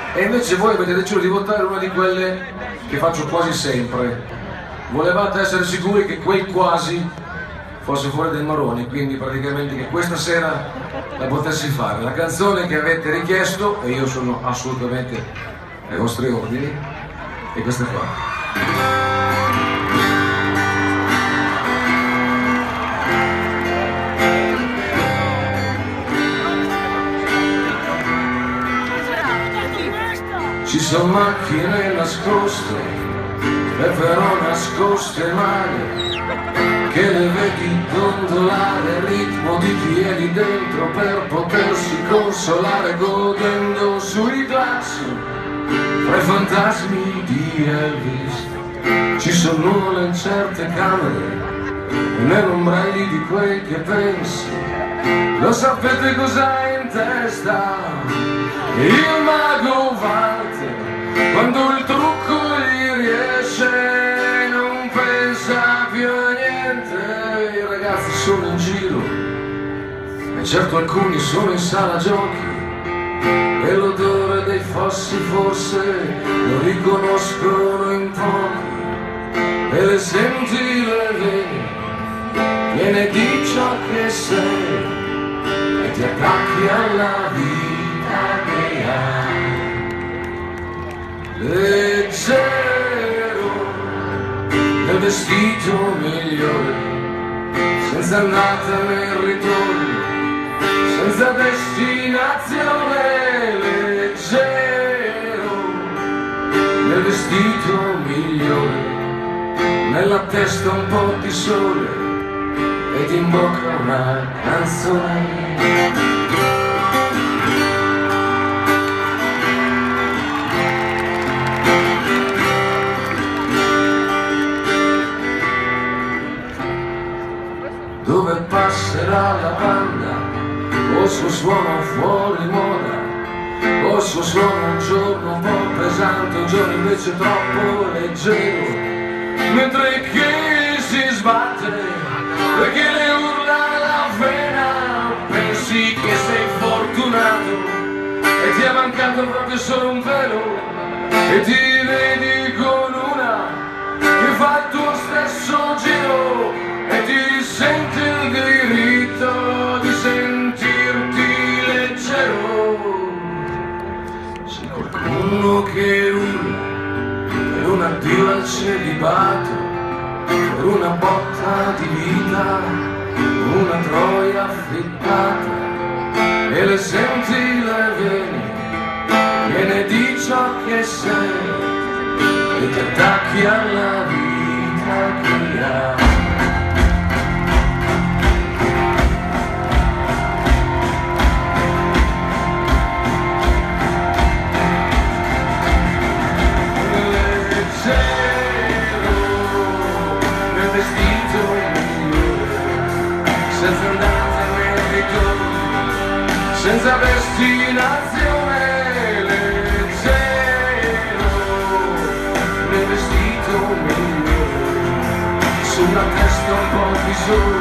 E invece voi avete deciso di votare una di quelle che faccio quasi sempre. Volevate essere sicuri che quel quasi fosse fuori dai maroni, quindi praticamente che questa sera la potessi fare. La canzone che avete richiesto, e io sono assolutamente ai vostri ordini, è questa qua. Ci sono macchine nascoste, e però nascoste male, che le vedi dondolare al ritmo di piedi dentro per potersi consolare godendo sui glassi fra i fantasmi di Elvis. Ci sono nuvole in certe camere e nell'ombrelli di quei che pensi. Lo sapete cos'hai in testa? Il mago Walter, quando il trucco gli riesce non pensa più a niente. I ragazzi sono in giro e certo alcuni sono in sala giochi e l'odore dei fossi forse lo riconoscono in pochi e le senti le vene piene di ciò che sei e ti attacchi alla vita che hai. Leggero nel vestito migliore, senza andata né ritorno, senza destinazione. Leggero nel vestito migliore, nella testa un po' di sole ed in bocca una canzone. Dove passerà la banda, col suo suono fuori moda, col suo suono un giorno un po' pesante, un giorno invece troppo leggero, mentre chi si sbatte perché le urla la vena, pensi che sei fortunato e ti è mancato proprio solo un velo e ti vedi con una che fa il tuo stesso giro e ti senti il diritto di sentirti leggero. C'è qualcuno che urla per un addio al celibato, per una botta di vita, una troia afflittata e le senti le vene piene di ciò che sei e ti attacchi alla vita che hai. Senza andata né ritorno, senza destinazione. Leggero nel vestito migliore, sulla testa un po' di sole